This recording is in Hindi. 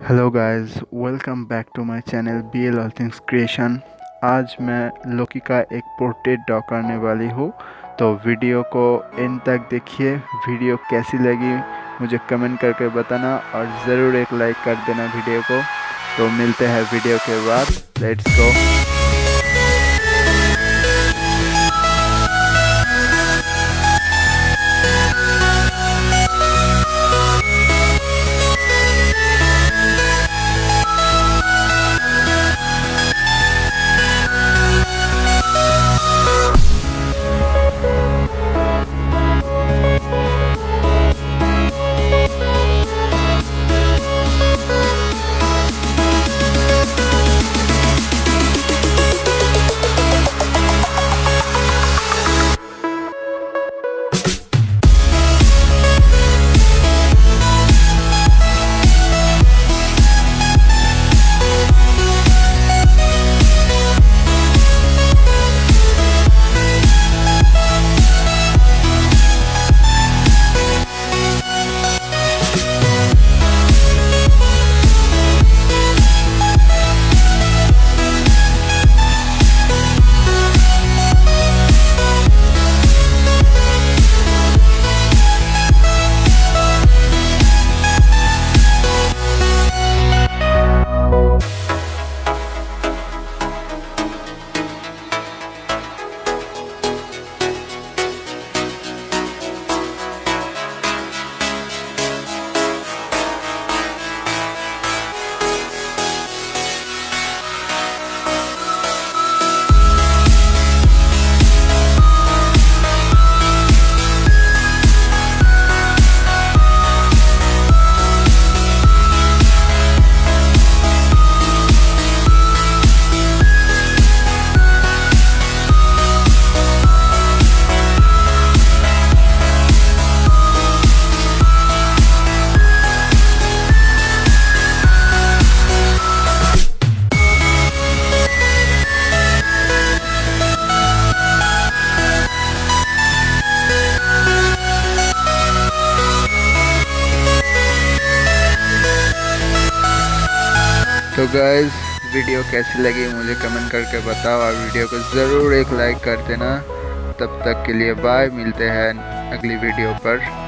Hello guys, welcome back to my channel BL all things creation. आज मैं लोकी का एक पोर्ट्रेट ड्रॉ करने वाली हूँ, तो वीडियो को एंड तक देखिए। वीडियो कैसी लगी मुझे कमेंट करके बताना और ज़रूर एक लाइक कर देना वीडियो को। तो मिलते हैं वीडियो के बाद, लेट्स गो। तो गाइस, वीडियो कैसी लगी मुझे कमेंट करके बताओ और वीडियो को ज़रूर एक लाइक कर देना। तब तक के लिए बाय, मिलते हैं अगली वीडियो पर।